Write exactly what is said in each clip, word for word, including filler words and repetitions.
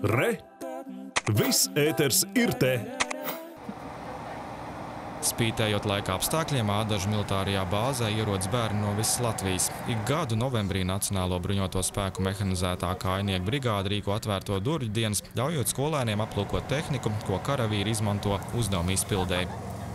Re! Viss ēters ir te! Spītējot laika apstākļiem, Ādažu militārajā bāzē ierodas bērni no visas Latvijas. Ik gadu novembrī Nacionālo bruņoto spēku mehanizētā kājnieku brigāde rīko atvērto durvju dienas, ļaujot skolēniem aplūkot tehniku, ko karavīri izmanto uzdevumu izpildēji.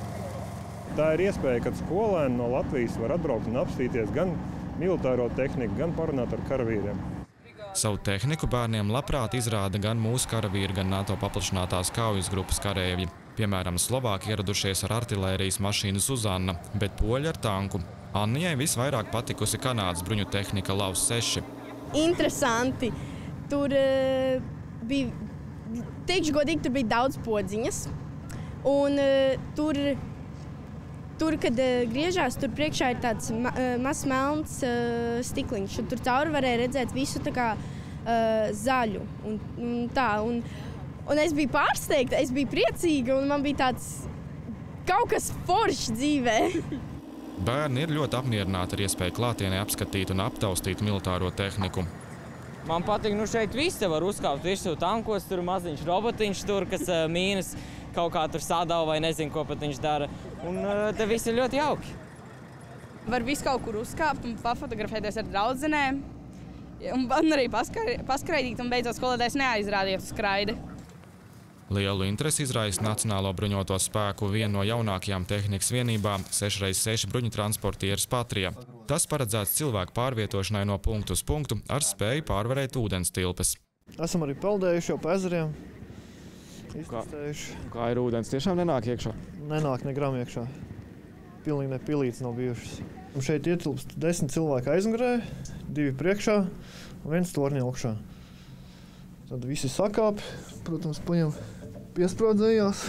Tā ir iespēja, kad skolēni no Latvijas var atbraukt un apstīties gan militāro tehniku, gan parunāt ar karavīriem. Savu tehniku bērniem labprāt izrāda gan mūsu karavīri, gan NATO paplašinātās kaujas grupas kareivji. Piemēram, Slovāki ieradušies ar artilērijas mašīnu Zuzana, bet poļi ar tanku. Annijai visvairāk patikusi Kanādas bruņu tehnika Laus seši. Interesanti. Tur uh, bija, teikšu godīgi, tur bija daudz podziņas. Un uh, tur, tur, kad uh, griežās, tur priekšā ir tāds ma uh, mazs melns uh, stikliņš. Tur cauri varēja redzēt visu tā kā uh, zaļu. Un, un tā, un, Un es biju pārsteigta, es biju priecīga, un man bija tāds kaut kas foršs dzīvē. Bērni ir ļoti apmierināti ar iespēju klātienē apskatīt un aptaustīt militāro tehniku. Man patīk, nu šeit visi var uzkāpt virsū tankos, tur maziņš robotiņš tur, kas uh, mīnas kaut kā tur sadala vai nezinu, ko pat viņš dara. Un uh, te viss ir ļoti jauki. Var visu kaut kur uzkāpt un pafotografēties ar draudzenēm. Un, un arī paskraidīt, un beidzot skolotājs neaizrādīja uz skraidi. Lielu interesi izraisa Nacionālo bruņoto spēku viena no jaunākajām tehnikas vienībām – seši reiz seši bruņu transportieris Patria. Tas paredzēts cilvēku pārvietošanai no punktu uz punktu ar spēju pārvarēt ūdens tilpes. Esam arī peldējuši jau pa ezeriem. Kā, kā ir ūdens? Tiešām nenāk iekšā? Nenāk ne gram iekšā. Pilnīgi ne pilītes nav bijušas. Un šeit ietilpst desmit cilvēki aizmugurē, divi priekšā un viens torņa augšā. Tad visi sakāpi, protams, paņem piesprādzējās.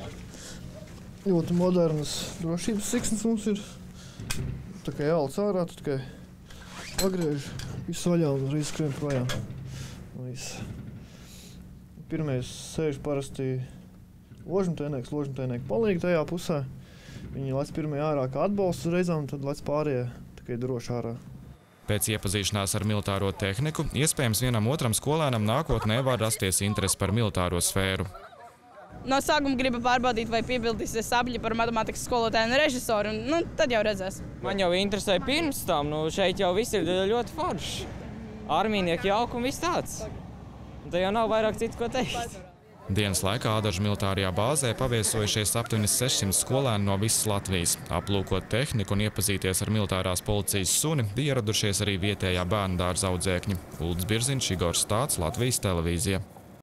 Ļoti modernas drošības siksnas mums ir. Tā kā jālc ārā, tad tikai pagriež visu vaļā un reiz skrien projām. Pirmais sēž parasti ložumtēnieks, ložumtēnieki palīgi tajā pusē. Viņi lec pirmie ārā kā atbalsts reizām, tad lec pārējie tikai droši ārā. Pēc iepazīšanās ar militāro tehniku, iespējams vienam otram skolēnam nākotnē var rasties interesi par militāro sfēru. No sākuma gribu pārbaudīt, vai piebildīsies sabļi par matemātikas skolotāju un režisoru, un nu, tad jau redzēs. Man jau interesē pirms tam, nu šeit jau viss ir ļoti forši. Armijnieki jauki un viss tāds. Un te jau nav vairāk citu, ko teikt. Dienas laikā Ādažu militārajā bāzē paviesojušies aptuveni sešsimt skolēni no visas Latvijas. Aplūkot tehniku un iepazīties ar militārās policijas suni, bija ieradušies arī vietējā bērnu dārza audzēkņi. Uldis Birziņš, Igors Stāts, Latvijas televīzija.